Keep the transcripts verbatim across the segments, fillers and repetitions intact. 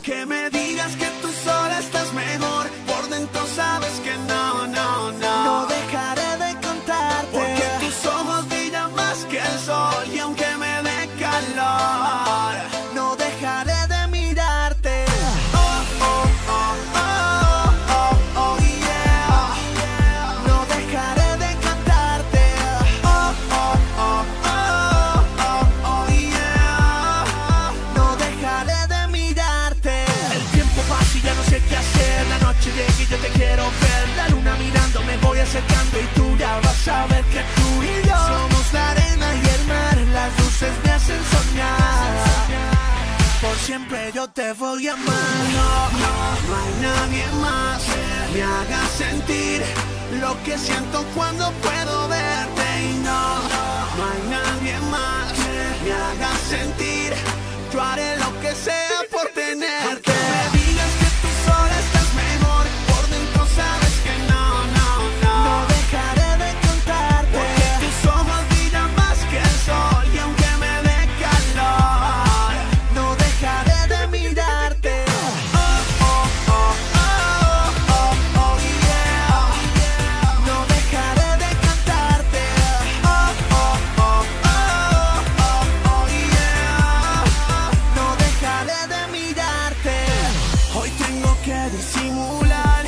aunque me digas que tú sola estás mejor, por dentro sabes que no, no, no. No dejaré de contarte, porque tus ojos brillan más que el sol. Y aunque me dé calor, no dejaré de mirarte. oh, oh, oh, oh, oh, oh, yeah. No dejaré de cantarte. Oh, oh, oh, oh, oh, oh, yeah. No dejaré de mirarte. El tiempo pasa y ya no sé qué hacer. La noche llega y yo te quiero ver. La luna mirando, me voy acercando y tú ya vas a ver que tú y yo Somos la arena y el mar, las luces me hacen soñar. por siempre yo te voy a amar. No, no, no hay nadie más que me haga sentir lo que siento cuando puedo verte. Y no, no hay nadie más que me haga sentir. Yo haré lo que sea por tenerte. Aunque me digas que tú sola estás mejor, por dentro sabes que no, no, no. No dejaré de contarte, Porque tus ojos brillan más que el sol. Y aunque me dé calor, no dejaré de mirarte. oh, oh, oh, oh, oh, oh, yeah. No dejaré de cantarte. Oh, oh, oh, oh, oh, oh, yeah. No dejaré de mirarte. Hoy tengo que disimular.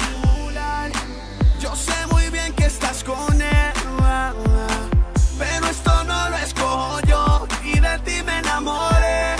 Yo sé muy bien que estás con él, pero esto no lo escojo yo y de ti me enamoré.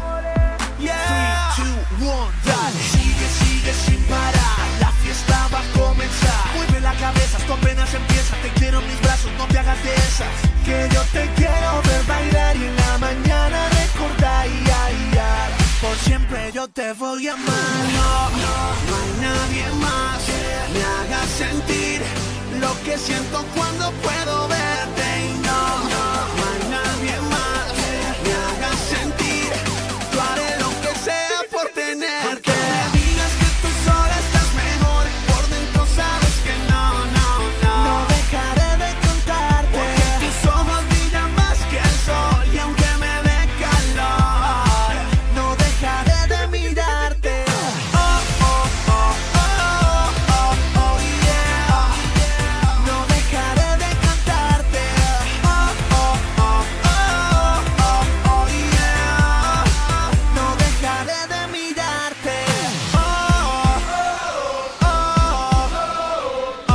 Yeah. Three, two, one, dale. Sigue, sigue sin parar, la fiesta va a comenzar. Mueve la cabeza, esto apenas empieza. Te quiero en mis brazos, no te hagas de esas. Que yo te quiero ver bailar y en la mañana recordar. Y, ay, ay. Por siempre yo te voy a amar. No, no, no hay nadie más que me haga sentir lo que siento cuando puedo verte. Y no, no, no hay nadie más que me haga sentir. Yo haré lo que sea por tenerte. Aunque me digas que tú sola estás mejor, por dentro sabes que no, no, no. No dejaré de contarte. Porque tus ojos brillan más que el sol. Y aunque me dé calor, No dejaré de mirarte. oh, oh, oh, oh, oh, oh, yeah. No dejaré de cantarte. Oh, oh, oh, oh, oh, oh, yeah. No dejaré de mirarte. Oh, oh, oh, oh,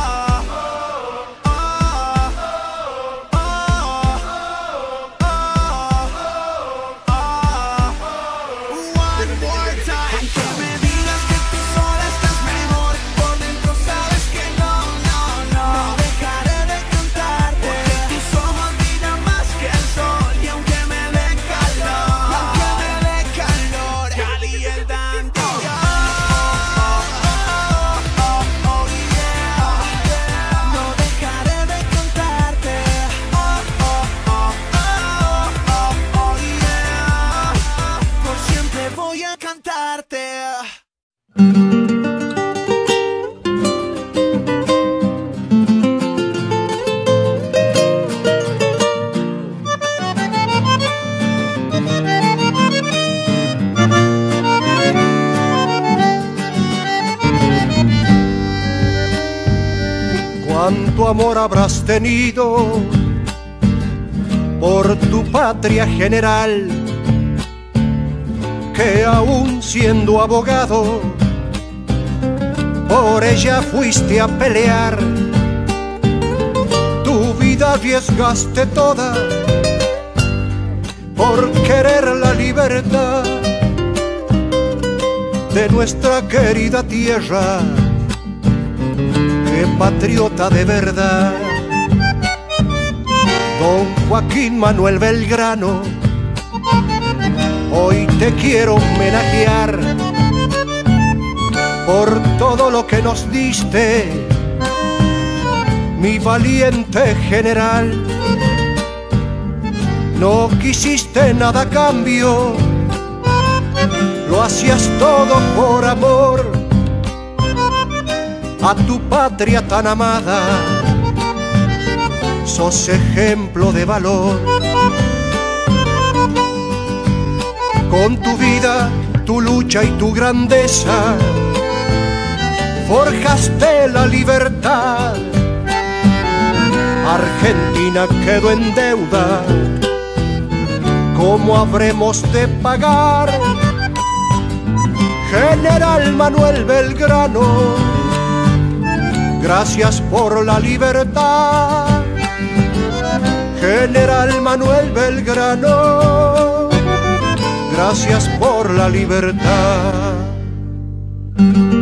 one more time. Aunque me digas que tú sola estás mejor, por dentro sabes que no, no, no. No dejaré de cantarte. Porque tus ojos brillan más que el sol. Y aunque me dé calor, aunque me dé calor, Cali y el Dandy. Oh, oh, oh, oh, yeah. No dejaré de contarte. Oh, oh, oh, oh, oh, oh, yeah. Por siempre voy a cantarte. Cuánto amor habrás tenido por tu patria general, que aún siendo abogado por ella fuiste a pelear. Tu vida arriesgaste toda por querer la libertad de nuestra querida tierra. Qué patriota de verdad, don Joaquín Manuel Belgrano, hoy te quiero homenajear por todo lo que nos diste, mi valiente general. No quisiste nada a cambio, lo hacías todo por amor a tu patria tan amada. Sos ejemplo de valor. Con tu vida tu lucha y tu grandeza forjaste la libertad. Argentina quedó en deuda, ¿cómo habremos de pagar? General Manuel Belgrano, gracias por la libertad. General Manuel Belgrano, gracias por la libertad.